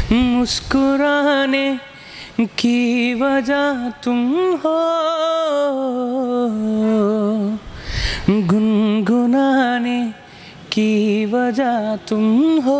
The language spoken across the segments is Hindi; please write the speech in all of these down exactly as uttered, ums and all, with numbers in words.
मुस्कुराने की वजह तुम हो, गुनगुनाने की वजह तुम हो,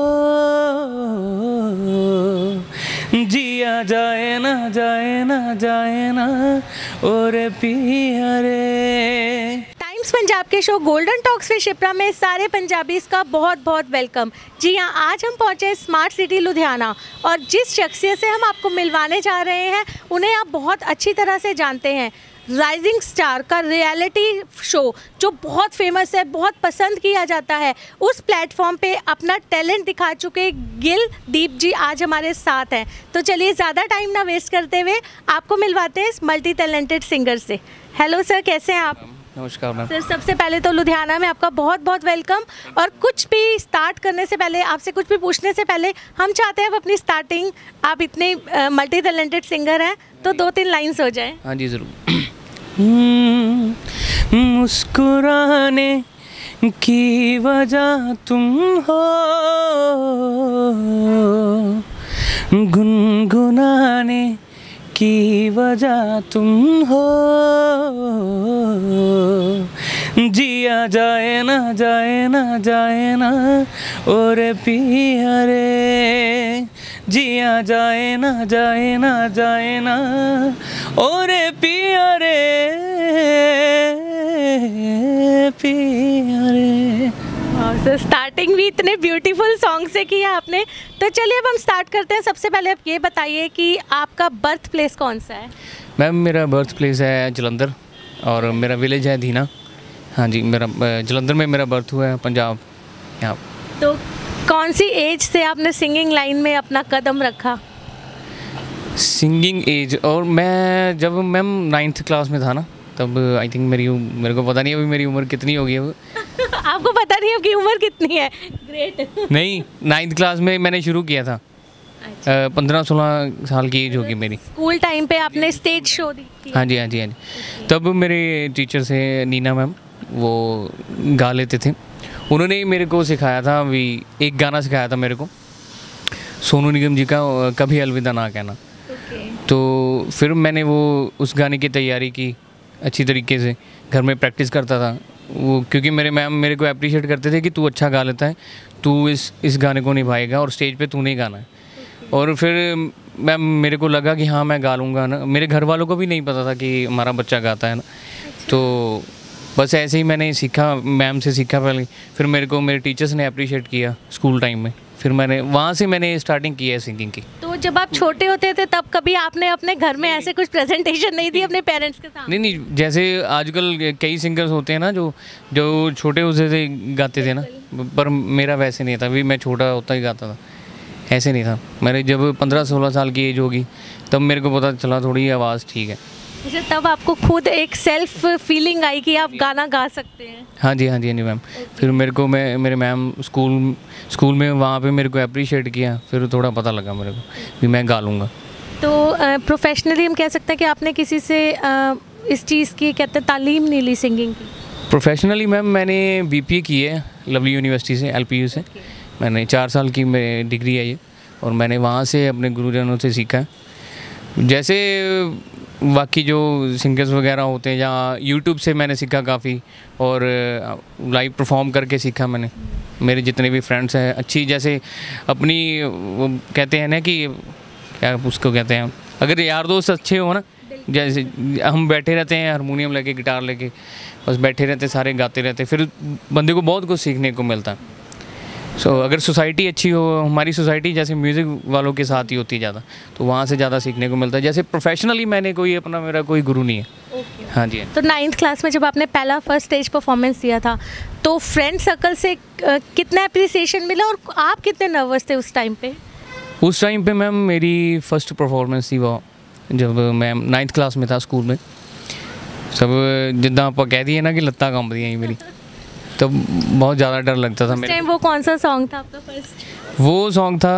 जिया जाए ना जाए ना जाए ना और पिया रे। टाइम्स पंजाब के show golden talks with Shipra में सारे पंजाबीज़ का बहुत बहुत वेलकम। जी हाँ, आज हम पहुँचे स्मार्ट सिटी लुधियाना और जिस शख्सियत से हम आपको मिलवाने जा रहे हैं उन्हें आप बहुत अच्छी तरह से जानते हैं। राइजिंग स्टार का रियलिटी शो जो बहुत फेमस है, बहुत पसंद किया जाता है, उस प्लेटफॉर्म पे अपना टैलेंट दिखा चुके गिल दीप जी आज हमारे साथ हैं। तो चलिए ज़्यादा टाइम ना वेस्ट करते हुए आपको मिलवाते हैं इस मल्टी टैलेंटेड सिंगर से। हेलो सर, कैसे हैं आप? नमस्कार मैम। सर, सबसे पहले तो लुधियाना में आपका बहुत बहुत वेलकम। और कुछ भी स्टार्ट करने से पहले, आपसे कुछ भी पूछने से पहले, हम चाहते हैं अब अपनी स्टार्टिंग, आप इतने मल्टी टैलेंटेड सिंगर हैं तो दो तीन लाइन्स हो जाए। हाँ जी ज़रूर। मुस्कुराने की वजह तुम हो, गुनगुनाने की वजह तुम हो, जिया जाए ना जाए ना जाए ना और पिया रे, जिया जाए ना जाए ना जाए ना और पिया रे, पिया रे। सर, स्टार्टिंग भी इतने ब्यूटीफुल सॉन्ग से किया आपने। तो चलिए अब हम स्टार्ट करते हैं। सबसे पहले आप ये बताइए कि आपका बर्थ प्लेस कौन सा है? मैम, मेरा बर्थ प्लेस है जलंधर और मेरा विलेज है धीना। हाँ जी, मेरा जलंधर में मेरा बर्थ हुआ है, पंजाब यहाँ। तो कौन सी एज से आपने सिंगिंग लाइन में अपना कदम रखा? सिंगिंग एज, और मैं जब मैम नाइन्थ क्लास में था ना, तब आई थिंक मेरी मेरे को पता नहीं अभी मेरी उम्र कितनी होगी अब। आपको पता नहीं आपकी उम्र कितनी है? ग्रेट। नहीं, नाइन्थ क्लास में मैंने शुरू किया था। पंद्रह सोलह साल की एज होगी मेरी। स्कूल टाइम पे आपने स्टेज शो दी? हाँ जी हाँ जी हाँ जी। तब मेरे टीचर से नीना मैम, वो गा लेते थे, उन्होंने ही मेरे को सिखाया था। अभी एक गाना सिखाया था मेरे को, सोनू निगम जी का, कभी अलविदा ना कहना। तो फिर मैंने वो उस गाने की तैयारी की अच्छी तरीके से, घर में प्रैक्टिस करता था वो, क्योंकि मेरे मैम मेरे को अप्रिशिएट करते थे कि तू अच्छा गा लेता है, तू इस इस गाने को निभाएगा और स्टेज पे तूने ही गाना है। और फिर मैम मेरे को लगा कि हाँ मैं गा लूँगा ना। मेरे घर वालों को भी नहीं पता था कि हमारा बच्चा गाता है ना। तो बस ऐसे ही मैंने सीखा, मैम से सीखा पहले, फिर मेरे को मेरे टीचर्स ने अप्रिशिएट किया स्कूल टाइम में, फिर मैंने वहाँ से मैंने स्टार्टिंग की है सिंगिंग की। तो जब आप छोटे होते थे तब कभी आपने अपने घर में ऐसे कुछ प्रेजेंटेशन नहीं दी अपने पेरेंट्स के सामने? नहीं नहीं, जैसे आजकल कई सिंगर्स होते हैं ना जो जो छोटे होते थे गाते थे ना, पर मेरा वैसे नहीं था। अभी मैं छोटा होता ही गाता था, ऐसे नहीं था। मैंने जब पंद्रह सोलह साल की एज होगी तब मेरे को पता चला थोड़ी आवाज़ ठीक है। अच्छा, तब आपको खुद एक सेल्फ फीलिंग आई कि आप गाना गा सकते हैं? हाँ जी हाँ जी हाँ जी मैम। फिर मेरे को मैं मेरे मैम स्कूल स्कूल में वहाँ पे मेरे को अप्रिशिएट किया, फिर थोड़ा पता लगा मेरे को कि मैं गा लूँगा। तो प्रोफेशनली हम कह सकते हैं कि आपने किसी से आ, इस चीज़ की कहते हैं तालीम नहीं ली सिंगिंग की? प्रोफेशनली मैम मैंने बी पी ए की है लवली यूनिवर्सिटी से, एल पी यू से। मैंने चार साल की मेरी डिग्री है ये, और मैंने वहाँ से अपने गुरुजनों से सीखा है। जैसे बाकी जो सिंगर्स वगैरह होते हैं, या यूट्यूब से मैंने सीखा काफ़ी, और लाइव परफॉर्म करके सीखा मैंने। मेरे जितने भी फ्रेंड्स हैं अच्छी, जैसे अपनी वो कहते हैं ना कि क्या उसको कहते हैं, अगर यार दोस्त अच्छे हो ना, जैसे हम बैठे रहते हैं हारमोनियम लेके, गिटार लेके, बस बैठे रहते सारे गाते रहते, फिर बंदे को बहुत कुछ सीखने को मिलता है। सो so, अगर सोसाइटी अच्छी हो, हमारी सोसाइटी जैसे म्यूज़िक वालों के साथ ही होती है ज़्यादा, तो वहाँ से ज़्यादा सीखने को मिलता है। जैसे प्रोफेशनली मैंने कोई अपना मेरा कोई गुरु नहीं है। okay. हाँ जी। तो नाइन्थ क्लास में जब आपने पहला फर्स्ट स्टेज परफॉर्मेंस दिया था तो फ्रेंड सर्कल से कितना अप्रिसिएशन मिला और आप कितने नर्वस थे उस टाइम पे? उस टाइम पे मैम मेरी फर्स्ट परफॉर्मेंस थी वो, जब मैं नाइन्थ क्लास में था स्कूल में। सब जिद्दां आप कह दिए ना कि लत्तां कंबदियां ही मेरी, तो बहुत ज़्यादा डर लगता था मेरे। वो कौन सा सॉन्ग था आपका फर्स्ट? वो सॉन्ग था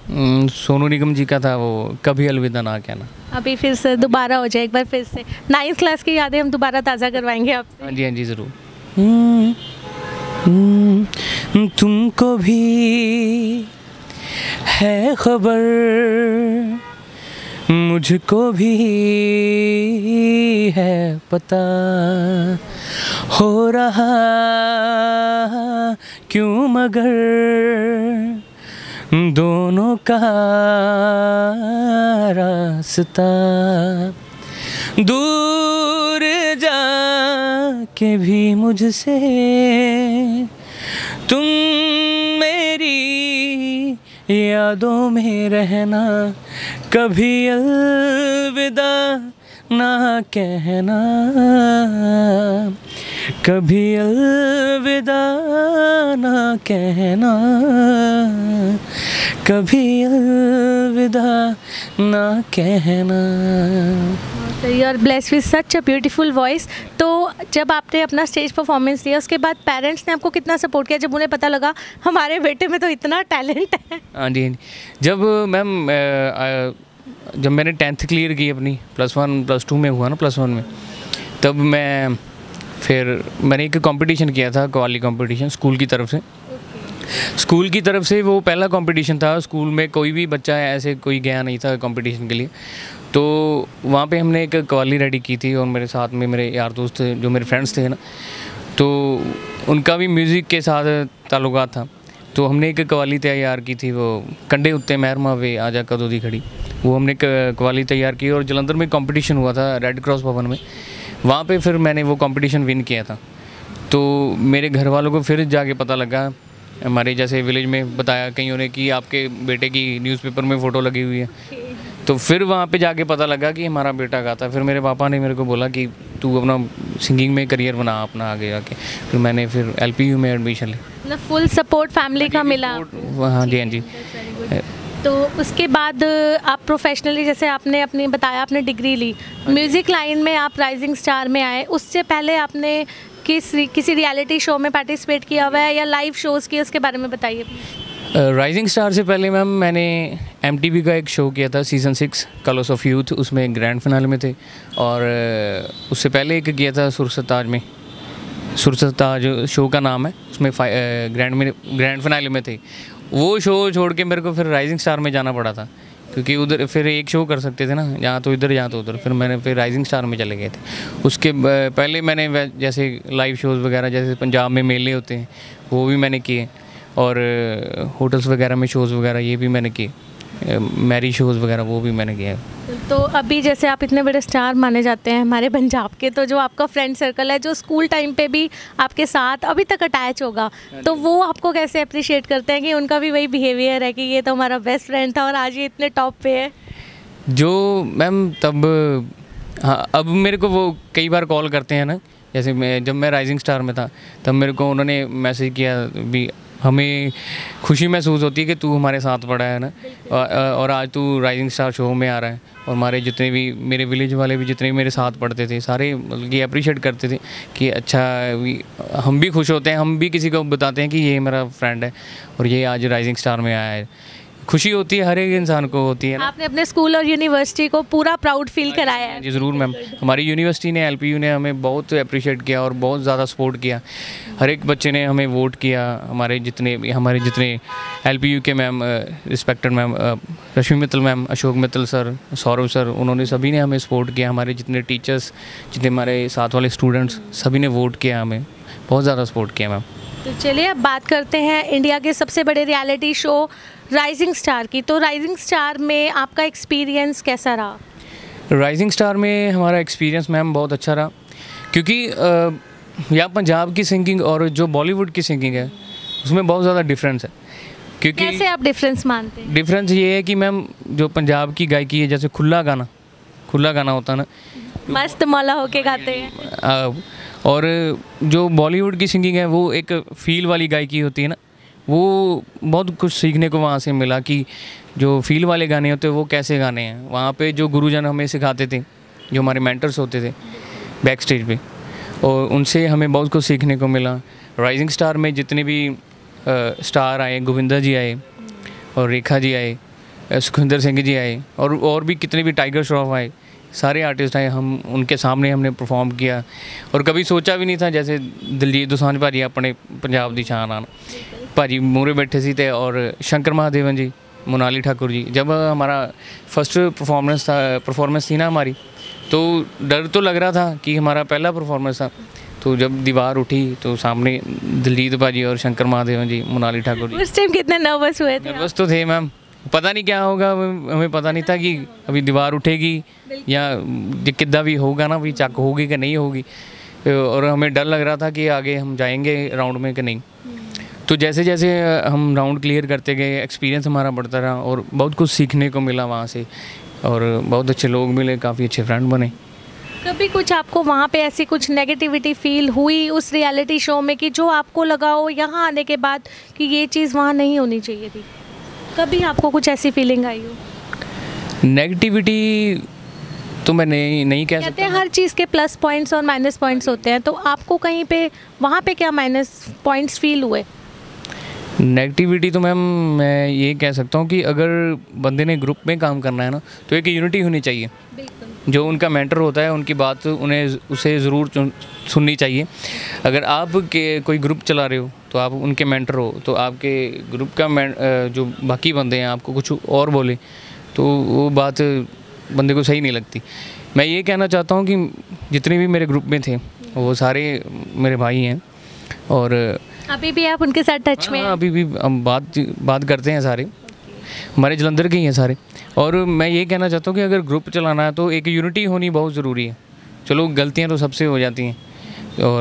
सोनू निगम जी का था, वो कभी अलविदा ना कहना। अभी फिर से दोबारा हो जाए एक बार फिर से, नाइन्थ क्लास की यादें हम दोबारा ताज़ा करवाएंगे आपसे। हाँ जी हाँ जी ज़रूर। तुमको भी है खबर, मुझको भी है पता, हो रहा क्यों मगर दोनों का रास्ता, दूर जाके भी मुझसे तुम मेरी यादों में रहना, कभी अलविदा ना कहना, कभी अलविदा ना कहना, कभी अलविदा ना कहना। You are blessed with such a beautiful voice. तो जब आपने अपना स्टेज परफॉर्मेंस दिया उसके बाद पेरेंट्स ने आपको कितना सपोर्ट किया जब उन्हें पता लगा हमारे बेटे में तो इतना टैलेंट है? हाँ जी, हाँ जी। जब मैम जब मैंने टेंथ क्लियर की अपनी, प्लस वन प्लस टू में हुआ ना, प्लस वन में, तब मैं फिर मैंने एक कंपटीशन किया था, कव्वाली कंपटीशन स्कूल की तरफ से। स्कूल की तरफ से वो पहला कंपटीशन था। स्कूल में कोई भी बच्चा ऐसे कोई गया नहीं था कंपटीशन के लिए, तो वहाँ पे हमने एक कव्वाली रेडी की थी और मेरे साथ में मेरे यार दोस्त थे, जो मेरे फ्रेंड्स थे ना, तो उनका भी म्यूज़िक के साथ ताल्लुकात था। तो हमने एक कव्वाली तैयार की थी, वो कंडे उत्ते महरमा वे आजा कदों दी खड़ी, वो हमने कव्वाली तैयार की और जलंधर में कंपटीशन हुआ था रेड क्रॉस भवन में, वहाँ पे फिर मैंने वो कंपटीशन विन किया था। तो मेरे घर वालों को फिर जाके पता लगा, हमारे जैसे विलेज में बताया कईयों ने कि आपके बेटे की न्यूज़पेपर में फ़ोटो लगी हुई है, तो फिर वहाँ पे जाके पता लगा कि हमारा बेटा गाता है। फिर मेरे पापा ने मेरे को बोला कि तू अपना सिंगिंग में करियर बना अपना आगे जाके। फिर मैंने फिर एलपीयू में एडमिशन ली। मतलब फुल सपोर्ट फैमिली का मिला? हाँ जी, हाँ जी। तो उसके बाद आप प्रोफेशनली, जैसे आपने अपनी बताया आपने डिग्री ली, म्यूज़िक लाइन में आप राइजिंग स्टार में आए, उससे पहले आपने किस किसी रियलिटी शो में पार्टिसिपेट किया हुआ है या लाइव शोज़ किए, उसके बारे में बताइए। राइजिंग स्टार से पहले मैम मैंने एमटीवी का एक शो किया था, season six colours of youth, उसमें ग्रैंड फिनाले में थे। और उससे पहले एक किया था सुरसताज में, सुरसताज शो का नाम है, उसमें ग्रैंड में ग्रैंड फिनाले में थे। वो शो छोड़ के मेरे को फिर राइजिंग स्टार में जाना पड़ा था, क्योंकि उधर फिर एक शो कर सकते थे ना, यहाँ तो इधर यहाँ तो उधर। फिर मैंने फिर राइजिंग स्टार में चले गए थे। उसके पहले मैंने जैसे लाइव शोज़ वगैरह, जैसे पंजाब में मेले होते हैं वो भी मैंने किए, और होटल्स वगैरह में शोज़ वगैरह ये भी मैंने किए, मैरी शोज़ वगैरह वो भी मैंने किया है। तो अभी जैसे आप इतने बड़े स्टार माने जाते हैं हमारे पंजाब के, तो जो आपका फ्रेंड सर्कल है जो स्कूल टाइम पे भी आपके साथ अभी तक अटैच होगा, तो वो आपको कैसे अप्रिशिएट करते हैं कि उनका भी वही बिहेवियर है कि ये तो हमारा बेस्ट फ्रेंड था और आज ये इतने टॉप पे है? जो मैम तब, हाँ, अब मेरे को वो कई बार कॉल करते हैं ना, जैसे मैं जब मैं राइजिंग स्टार में था तब मेरे को उन्होंने मैसेज किया भी, हमें खुशी महसूस होती है कि तू हमारे साथ पड़ा है ना, और आज तू राइजिंग स्टार शो में आ रहा है। और हमारे जितने भी मेरे विलेज वाले भी जितने भी मेरे साथ पढ़ते थे सारे मतलब कि अप्रिशिएट करते थे कि अच्छा, हम भी खुश होते हैं, हम भी किसी को बताते हैं कि ये मेरा फ्रेंड है और ये आज राइजिंग स्टार में आया है। खुशी होती है, हर एक इंसान को होती है ना। आपने अपने स्कूल और यूनिवर्सिटी को पूरा प्राउड फील कराया है। जी ज़रूर मैम, हमारी यूनिवर्सिटी ने, एलपीयू ने हमें बहुत अप्रिशिएट किया और बहुत ज़्यादा सपोर्ट किया। हर एक बच्चे ने हमें वोट किया, हमारे जितने हमारे जितने एलपीयू के ma'am, respected ma'am Rashmi Mittal ma'am, Ashok Mittal sir, Saurabh sir, उन्होंने सभी ने हमें सपोर्ट किया। हमारे जितने टीचर्स, जितने हमारे साथ वाले स्टूडेंट्स, सभी ने वोट किया, हमें बहुत ज़्यादा सपोर्ट किया मैम। तो चलिए अब बात करते हैं इंडिया के सबसे बड़े रियलिटी शो राइजिंग स्टार की। तो राइजिंग स्टार में आपका एक्सपीरियंस कैसा रहा? राइजिंग स्टार में हमारा एक्सपीरियंस मैम बहुत अच्छा रहा, क्योंकि यहाँ पंजाब की सिंगिंग और जो बॉलीवुड की सिंगिंग है उसमें बहुत ज़्यादा डिफरेंस है। क्योंकि कैसे आप डिफरेंस मानते हैं? डिफरेंस ये है कि मैम जो पंजाब की गायकी है, जैसे खुला गाना खुला गाना होता है ना, मस्त मौला होके गाते हैं, और जो बॉलीवुड की सिंगिंग है वो एक फील वाली गायकी होती है ना। वो बहुत कुछ सीखने को वहाँ से मिला कि जो फील वाले गाने होते हैं वो कैसे गाने हैं। वहाँ पे जो गुरुजन हमें सिखाते थे, जो हमारे मेंटर्स होते थे बैक स्टेज पे, और उनसे हमें बहुत कुछ सीखने को मिला। राइजिंग स्टार में जितने भी आ, स्टार आए, गोविंदा जी आए और रेखा जी आए, सुखविंदर सिंह जी आए, और और भी कितने भी टाइगर श्रॉफ आए, सारे आर्टिस्ट आए, हम उनके सामने हमने परफॉर्म किया। और कभी सोचा भी नहीं था, जैसे दिलजीत दोसांझ भाजी अपने पंजाब की शान आन, भाजी मूहरे बैठे सी ते, और शंकर महादेवन जी मोनाली ठाकुर जी, जब हमारा फर्स्ट परफॉर्मेंस था परफॉर्मेंस थी ना हमारी, तो डर तो लग रहा था कि हमारा पहला परफॉर्मेंस था। तो जब दीवार उठी तो सामने दिलजीत भाजी और शंकर महादेवन जी, मोनाली ठाकुर जी। उस टाइम कितने नर्वस हुए थे? नर्वस तो थे मैम, पता नहीं क्या होगा, हमें पता नहीं था कि अभी दीवार उठेगी या कितना भी होगा ना, भी चक होगी कि नहीं होगी, और हमें डर लग रहा था कि आगे हम जाएंगे राउंड में कि नहीं। तो जैसे जैसे हम राउंड क्लियर करते गए, एक्सपीरियंस हमारा बढ़ता रहा और बहुत कुछ सीखने को मिला वहाँ से, और बहुत अच्छे लोग मिले, काफ़ी अच्छे फ्रेंड बने। कभी कुछ आपको वहाँ पे ऐसी कुछ नेगेटिविटी फील हुई उस रियलिटी शो में कि जो आपको लगा हो यहाँ आने के बाद कि ये चीज़ वहाँ नहीं होनी चाहिए थी? कभी आपको कुछ ऐसी फीलिंग आई हो? नेगेटिविटी तो मैं नहीं नहीं कह कहते सकता। हैं हर चीज़ के प्लस पॉइंट्स और माइनस पॉइंट्स होते हैं, तो आपको कहीं पे वहाँ पे क्या माइनस पॉइंट्स फील हुए? नेगेटिविटी तो मैम मैं ये कह सकता हूँ कि अगर बंदे ने ग्रुप में काम करना है ना, तो एक यूनिटी होनी चाहिए। जो उनका मेंटर होता है उनकी बात उन्हें उसे ज़रूर सुननी चाहिए। अगर आप के कोई ग्रुप चला रहे हो तो आप उनके मेंटर हो, तो आपके ग्रुप का जो बाकी बंदे हैं आपको कुछ और बोले तो वो बात बंदे को सही नहीं लगती। मैं ये कहना चाहता हूँ कि जितने भी मेरे ग्रुप में थे वो सारे मेरे भाई हैं, और अभी भी आप उनके साथ टच में हैं? हाँ, अभी भी हम बात बात करते हैं, सारे हमारे जलंधर के ही हैं सारे। और मैं ये कहना चाहता हूँ कि अगर ग्रुप चलाना है तो एक यूनिटी होनी बहुत ज़रूरी है। चलो गलतियाँ तो सबसे हो जाती हैं, और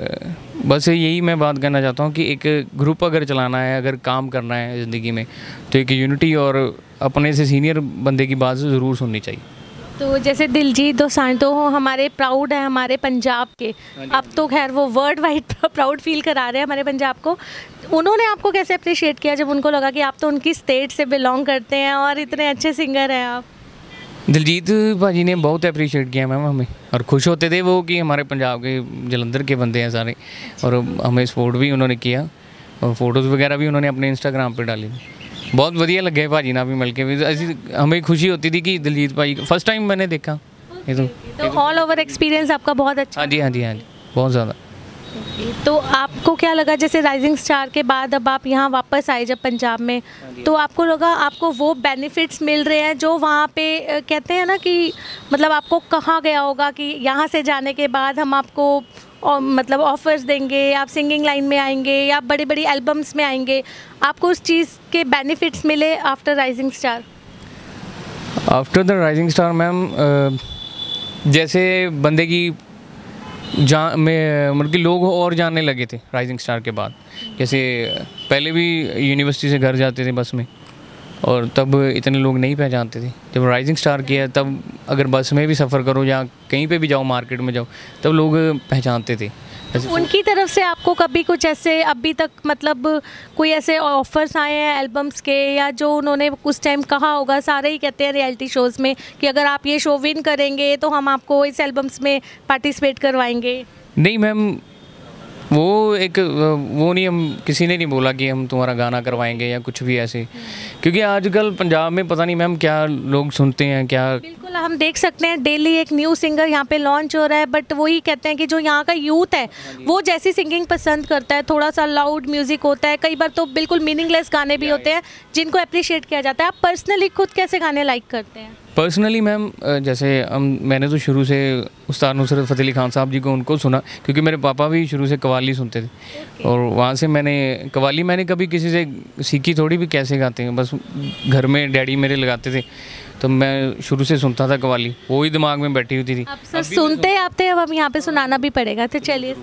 बस यही मैं बात करना चाहता हूँ कि एक ग्रुप अगर चलाना है, अगर काम करना है ज़िंदगी में, तो एक यूनिटी और अपने से सीनियर बंदे की बात ज़रूर सुननी चाहिए। तो जैसे दिलजीत दोसांझ तो हमारे प्राउड है हमारे पंजाब के, अब तो खैर वो वर्ल्ड वाइड प्राउड फील करा रहे हैं हमारे पंजाब को। उन्होंने आपको कैसे अप्रिशिएट किया जब उनको लगा कि आप तो उनकी स्टेट से बिलोंग करते हैं और इतने अच्छे सिंगर हैं आप? दिलजीत भाजी ने बहुत अप्रिशिएट किया मैम हमें, और खुश होते थे वो कि हमारे पंजाब के जलंधर के बंदे हैं सारे, और हमें सपोर्ट भी उन्होंने किया, और फोटोज़ वगैरह भी उन्होंने अपने इंस्टाग्राम पे डाली। बहुत बढ़िया लगे भाजी ना भी मिलके भी, ऐसी हमें खुशी होती थी कि दिलजीत भाई फर्स्ट टाइम मैंने देखा। ये तो तो ऑल ओवर एक्सपीरियंस आपका बहुत अच्छा? हाँ जी हाँ जी हाँ जी बहुत ज़्यादा। तो आपको क्या लगा जैसे राइजिंग स्टार के बाद अब आप यहाँ वापस आए जब पंजाब में, तो आपको लगा आपको वो बेनिफिट्स मिल रहे हैं जो वहाँ पे कहते हैं ना कि मतलब आपको कहा गया होगा कि यहाँ से जाने के बाद हम आपको और मतलब ऑफर्स देंगे, आप सिंगिंग लाइन में आएंगे या बड़ी बड़ी एल्बम्स में आएंगे, आपको उस चीज़ के बेनिफिट्स मिले after rising star? After the rising star ma'am, जैसे बंदे की जान में मतलब कि लोग और जानने लगे थे राइजिंग स्टार के बाद। जैसे पहले भी यूनिवर्सिटी से घर जाते थे बस में, और तब इतने लोग नहीं पहचानते थे। जब राइजिंग स्टार किया तब अगर बस में भी सफ़र करो या कहीं पे भी जाओ, मार्केट में जाओ, तब लोग पहचानते थे। उनकी तरफ से आपको कभी कुछ ऐसे अभी तक मतलब कोई ऐसे ऑफर्स आए हैं एल्बम्स के, या जो उन्होंने उस टाइम कहा होगा, सारे ही कहते हैं रियलिटी शोज़ में कि अगर आप ये शो विन करेंगे तो हम आपको इस एल्बम्स में पार्टिसिपेट करवाएंगे? नहीं मैम, वो एक वो नहीं, हम किसी ने नहीं बोला कि हम तुम्हारा गाना करवाएंगे या कुछ भी ऐसे, क्योंकि आजकल पंजाब में पता नहीं मैम क्या लोग सुनते हैं क्या। बिल्कुल हम देख सकते हैं डेली एक न्यू सिंगर यहाँ पे लॉन्च हो रहा है, बट वही कहते हैं कि जो यहाँ का यूथ है वो जैसी सिंगिंग पसंद करता है, थोड़ा सा लाउड म्यूज़िक होता है, कई बार तो बिल्कुल मीनिंगलेस गाने भी होते हैं जिनको अप्रिशिएट किया जाता है। आप पर्सनली खुद कैसे गाने लाइक करते हैं? पर्सनली मैम, जैसे हम मैंने तो शुरू से उस्ताद नुसरत फ़तेह अली खान साहब जी को उनको सुना, क्योंकि मेरे पापा भी शुरू से कव्वाली सुनते थे। okay. और वहाँ से मैंने कव्वाली मैंने कभी किसी से सीखी थोड़ी भी कैसे गाते हैं, बस घर में डैडी मेरे लगाते थे तो मैं शुरू से सुनता था कव्वाली, वो ही दिमाग में बैठी होती थी। अब सर सुनते आप थे, अब हम यहाँ पे सुनाना भी पड़ेगा, तो चलिए।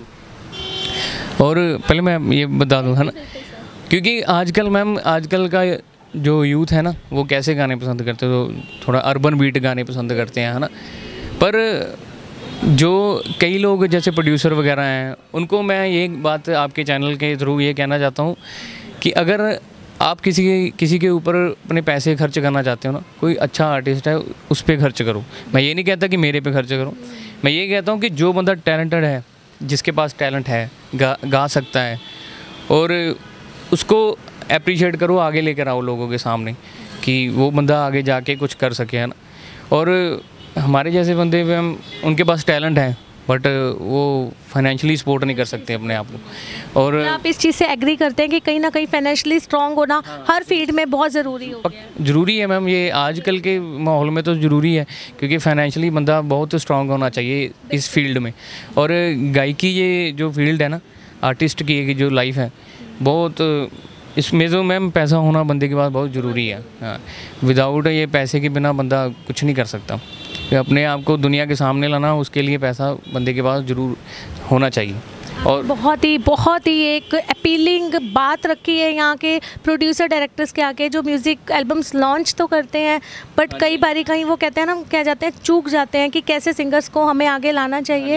और पहले मैं ये बता दूँ है ना, क्योंकि आजकल मैम आजकल का जो यूथ है ना वो कैसे गाने पसंद करते हैं, तो थोड़ा अर्बन बीट गाने पसंद करते हैं है ना। पर जो कई लोग जैसे प्रोड्यूसर वगैरह हैं, उनको मैं ये बात आपके चैनल के थ्रू ये कहना चाहता हूँ कि अगर आप किसी के किसी के ऊपर अपने पैसे खर्च करना चाहते हो ना, कोई अच्छा आर्टिस्ट है उस पर खर्च करो। मैं ये नहीं कहता कि मेरे पे खर्च करो, मैं ये कहता हूँ कि जो बंदा टैलेंटेड है, जिसके पास टैलेंट है, गा गा सकता है, और उसको अप्रिशिएट करो, आगे लेकर आओ लोगों के सामने कि वो बंदा आगे जाके कुछ कर सके है ना। और हमारे जैसे बंदे हम उनके पास टैलेंट है, बट वो फाइनेंशियली सपोर्ट नहीं कर सकते अपने आप को। और आप इस चीज़ से एग्री करते हैं कि कहीं ना कहीं फाइनेंशियली स्ट्रांग होना हर फील्ड में बहुत ज़रूरी हो गया है? ज़रूरी है मैम, ये आजकल के माहौल में तो ज़रूरी है, क्योंकि फाइनेंशियली बंदा बहुत स्ट्रांग होना चाहिए इस फील्ड में। और गायकी ये जो फील्ड है ना, आर्टिस्ट की जो लाइफ है, बहुत इसमें तो मैम पैसा होना बंदे के पास बहुत ज़रूरी है। हाँ, विदाउट ये पैसे के बिना बंदा कुछ नहीं कर सकता। अपने आप को दुनिया के सामने लाना, उसके लिए पैसा बंदे के पास ज़रूर होना चाहिए। और बहुत ही बहुत ही एक अपीलिंग बात रखी है यहाँ के प्रोड्यूसर डायरेक्टर्स के आके, जो म्यूज़िक एल्बम्स लॉन्च तो करते हैं बट कई बारी कहीं वो कहते हैं ना, क्या जाते हैं, चूक जाते हैं कि कैसे सिंगर्स को हमें आगे लाना चाहिए।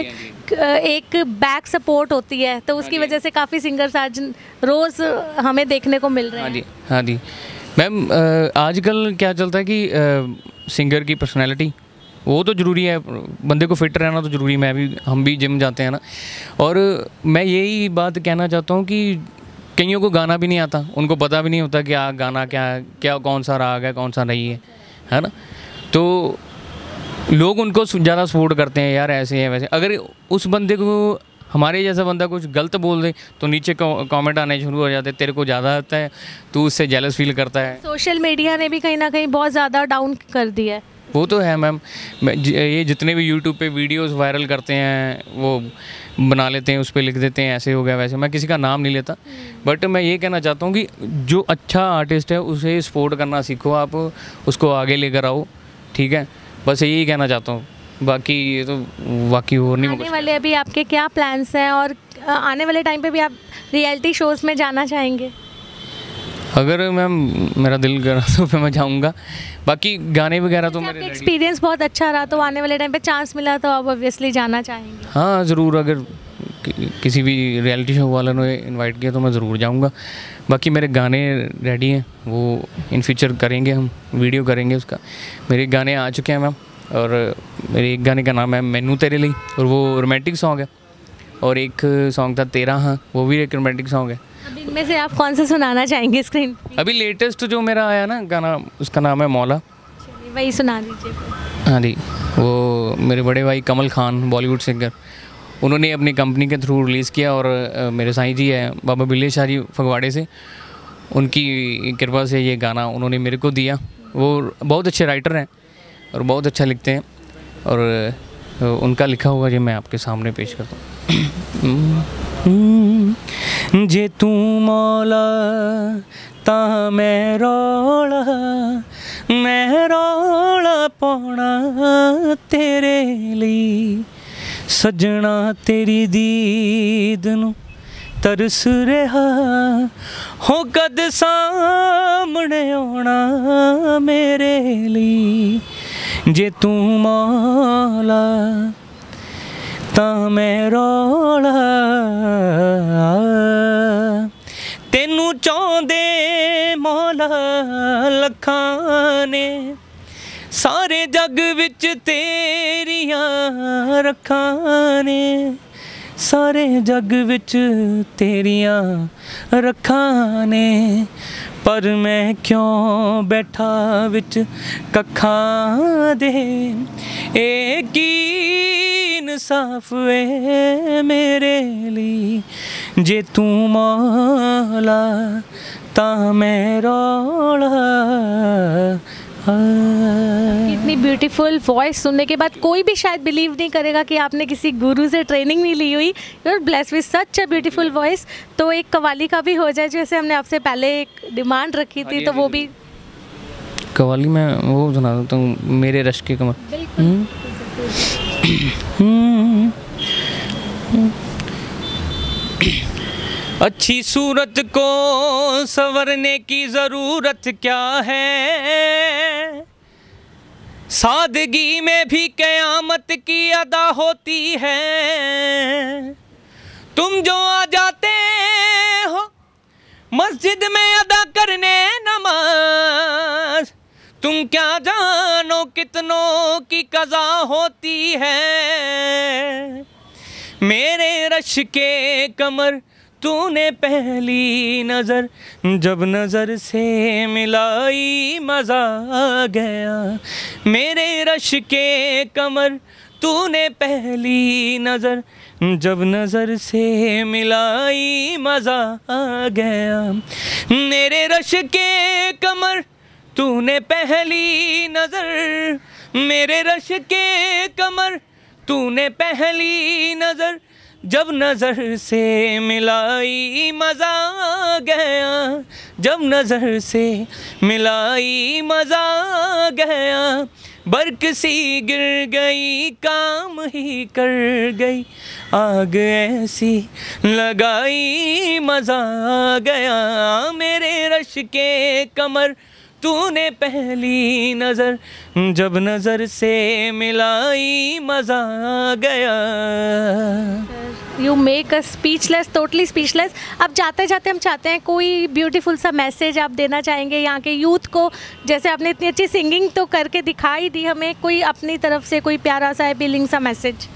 एक बैक सपोर्ट होती है, तो उसकी वजह से काफ़ी सिंगर्स आज रोज़ हमें देखने को मिल रहे हैं। हाँ जी, हाँ जी मैम, आजकल क्या चलता है कि सिंगर की पर्सनैलिटी वो तो ज़रूरी है, बंदे को फिट रहना तो ज़रूरी। मैं भी हम भी जिम जाते हैं ना, और मैं यही बात कहना चाहता हूँ कि कईयों को गाना भी नहीं आता, उनको पता भी नहीं होता कि आ गाना क्या क्या कौन सा राग है कौन सा नहीं है, है ना। तो लोग उनको ज़्यादा सपोर्ट करते हैं, यार ऐसे है वैसे। अगर उस बंदे को हमारे जैसा बंदा कुछ गलत बोल दे तो नीचे कमेंट आने शुरू हो जाते हैं, तेरे को ज़्यादा आता है, तू उससे जेलस फील करता है। सोशल मीडिया ने भी कहीं ना कहीं बहुत ज़्यादा डाउन कर दिया है। वो तो है मैम, ये जितने भी यूट्यूब पे वीडियोस वायरल करते हैं वो बना लेते हैं, उस पर लिख देते हैं ऐसे हो गया वैसे। मैं किसी का नाम नहीं लेता, बट मैं ये कहना चाहता हूँ कि जो अच्छा आर्टिस्ट है उसे सपोर्ट करना सीखो, आप उसको आगे लेकर आओ, ठीक है। बस यही कहना चाहता हूँ, बाकी ये तो बाकी और नहीं। आने वाले अभी आपके क्या प्लान्स हैं, और आने वाले टाइम पे भी आप रियलिटी शोज़ में जाना चाहेंगे? अगर मैम मेरा दिल करा तो फिर मैं जाऊँगा, बाकी गाने वगैरह तो मेरे एक्सपीरियंस बहुत अच्छा रहा, तो आने वाले टाइम पे चांस मिला तो आप ऑब्वियसली जाना चाहेंगे? हाँ ज़रूर, अगर कि, किसी भी रियलिटी शो वाले ने इनवाइट किया तो मैं ज़रूर जाऊँगा। बाकी मेरे गाने रेडी हैं, वो इन फ्यूचर करेंगे, हम वीडियो करेंगे उसका। मेरे गाने आ चुके हैं मैम, और मेरे एक गाने का नाम है मैनू तेरे लिए, और वो रोमांटिक सॉन्ग है, और एक सॉन्ग था तेरा हाँ, वो भी एक रोमांटिक सॉन्ग है। अब इनमें से आप कौन सा सुनाना चाहेंगे स्क्रीन? अभी लेटेस्ट जो मेरा आया ना गाना, उसका नाम है मौला, वही सुना दीजिए। हाँ जी, वो मेरे बड़े भाई कमल खान बॉलीवुड सिंगर, उन्होंने अपनी कंपनी के थ्रू रिलीज़ किया, और मेरे साईं जी हैं बाबा बिल्ले शाह जी फगवाड़े से, उनकी कृपा से ये गाना उन्होंने मेरे को दिया। वो बहुत अच्छे राइटर हैं और बहुत अच्छा लिखते हैं, और उनका लिखा हुआ जो मैं आपके सामने पेश करता हूँ। जे तू मौला ता मैं रौला, मैं रौला पाना तेरे लिए, सजना तेरी दीद नू तरस रहा, हो कद सामने आना मेरे लिए। जे तू मौला ता मैं रौला, तेनू चाहंदे मौला लखां ने, सारे जग विच तेरियां रखां ने, सारे जग विच तेरियां रखां ने, पर मैं क्यों बैठा विच कखां दे, एक ही इंसाफ है मेरे लिए। जे तू मौला ता मैं रौला। इतनी ब्यूटीफुल वॉइस सुनने के बाद कोई भी शायद बिलीव नहीं करेगा कि आपने किसी गुरु से ट्रेनिंग नहीं ली हुई। You are blessed with such a beautiful voice. तो एक कवाली का भी हो जाए, जैसे हमने आपसे पहले एक डिमांड रखी थी, तो वो भी कवाली में वो सुना देता हूँ, मेरे रश के कमर। अच्छी सूरत को संवरने की ज़रूरत क्या है, सादगी में भी क़यामत की अदा होती है। तुम जो आ जाते हो मस्जिद में अदा करने नमाज, तुम क्या जानो कितनों की कज़ा होती है। मेरे रश के कमर तूने पहली नज़र जब नज़र से मिलाई मज़ा आ गया। मेरे रश के कमर तूने पहली नज़र जब नज़र से मिलाई मज़ा आ गया। मेरे रश के कमर तूने पहली नज़र, मेरे रश के कमर तूने पहली नज़र जब नज़र से मिलाई मज़ा आ गया, जब नज़र से मिलाई मज़ा आ गया। बर्क सी गिर गई काम ही कर गई, आग ऐसी लगाई मज़ा आ गया। मेरे रश के कमर तूने पहली नज़र जब नज़र से मिलाई मज़ा आ गया। You make us speechless, totally speechless. अब जाते जाते हम चाहते हैं कोई ब्यूटीफुल सा मैसेज आप देना चाहेंगे यहाँ के यूथ को। जैसे आपने इतनी अच्छी सिंगिंग तो करके दिखाई दी हमें, कोई अपनी तरफ से कोई प्यारा सा अपीलिंग सा मैसेज।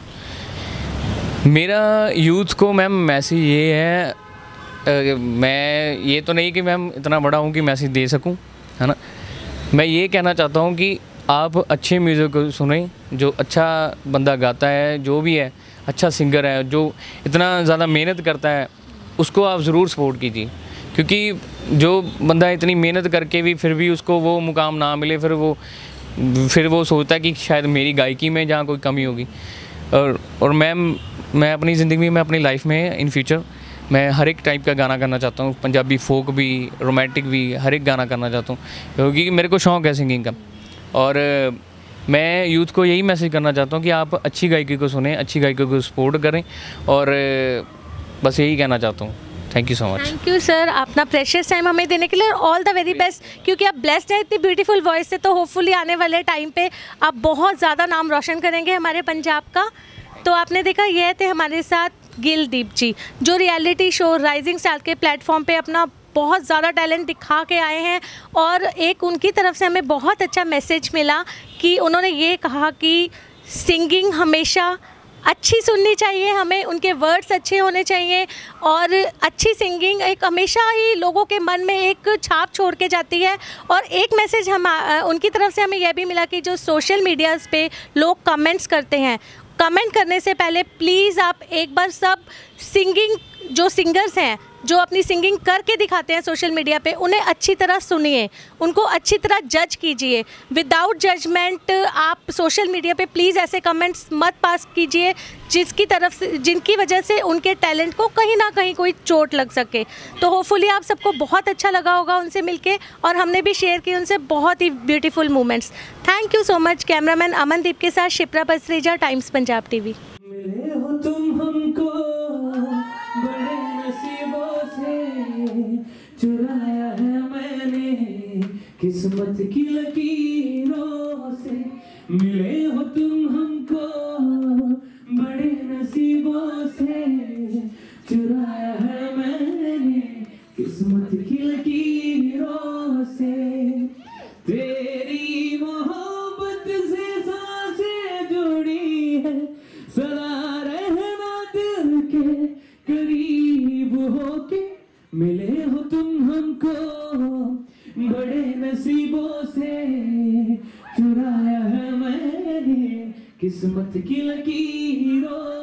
मेरा यूथ को मैम मैसेज ये है, आ, मैं ये तो नहीं कि मैम इतना बड़ा हूँ कि मैसेज दे सकूँ, है ना। मैं ये कहना चाहता हूँ कि आप अच्छे म्यूज़िक को सुनें, जो अच्छा बंदा गाता है, जो भी है अच्छा सिंगर है, जो इतना ज़्यादा मेहनत करता है, उसको आप ज़रूर सपोर्ट कीजिए। क्योंकि जो बंदा इतनी मेहनत करके भी फिर भी उसको वो मुकाम ना मिले, फिर वो फिर वो सोचता है कि शायद मेरी गायकी में जहाँ कोई कमी होगी। और और मैम मैं अपनी ज़िंदगी में, मैं अपनी लाइफ में इन फ्यूचर मैं हर एक टाइप का गाना करना चाहता हूँ, पंजाबी फोक भी, रोमांटिक भी, हर एक गाना करना चाहता हूँ, क्योंकि मेरे को शौक़ है सिंगिंग का। और मैं यूथ को यही मैसेज करना चाहता हूँ कि आप अच्छी गायकी को सुनें, अच्छी गायकी को सपोर्ट करें, और बस यही कहना चाहता हूँ। Thank you so much. Thank you sir, अपना प्रेशियस टाइम हमें देने के लिए, और ऑल द वेरी बेस्ट। क्योंकि आप ब्लेस्ड हैं इतनी ब्यूटीफुल वॉइस से, तो होपफुली आने वाले टाइम पे आप बहुत ज़्यादा नाम रोशन करेंगे हमारे पंजाब का। तो आपने देखा, ये थे हमारे साथ गिलदीप जी, जो रियलिटी शो राइजिंग स्टार के प्लेटफॉर्म पे अपना बहुत ज़्यादा टैलेंट दिखा के आए हैं। और एक उनकी तरफ से हमें बहुत अच्छा मैसेज मिला कि उन्होंने ये कहा कि सिंगिंग हमेशा अच्छी सुननी चाहिए, हमें उनके वर्ड्स अच्छे होने चाहिए, और अच्छी सिंगिंग एक हमेशा ही लोगों के मन में एक छाप छोड़ के जाती है। और एक मैसेज हम उनकी तरफ से हमें यह भी मिला कि जो सोशल मीडियाज़ पे लोग कमेंट्स करते हैं, कमेंट करने से पहले प्लीज़ आप एक बार सब सिंगिंग, जो सिंगर्स हैं जो अपनी सिंगिंग करके दिखाते हैं सोशल मीडिया पे, उन्हें अच्छी तरह सुनिए, उनको अच्छी तरह जज कीजिए। विदाउट जजमेंट आप सोशल मीडिया पे प्लीज़ ऐसे कमेंट्स मत पास कीजिए जिसकी तरफ से, जिनकी वजह से उनके टैलेंट को कहीं ना कहीं कोई चोट लग सके। तो होपफुली आप सबको बहुत अच्छा लगा होगा उनसे मिलके, और हमने भी शेयर की उनसे बहुत ही beautiful moments. Thank you so much. Cameraman Amandeep के साथ शिप्रा बसरेजा, टाइम्स पंजाब टीवी। मिले हो तुम हमको बड़े नसीबों से, चुराया है मैंने किस्मत की लकीरों से। मिले हो तुम हमको बड़े नसीबों से, चुराया है मैंने किस्मत की लकीरों से। तेरी मोहब्बत से सांसें जुड़ी है, सदा रहना दिल के करीब होके। मिले हो तुम हमको बड़े नसीबों से, चुराया है मैंने किस्मत की लकीरों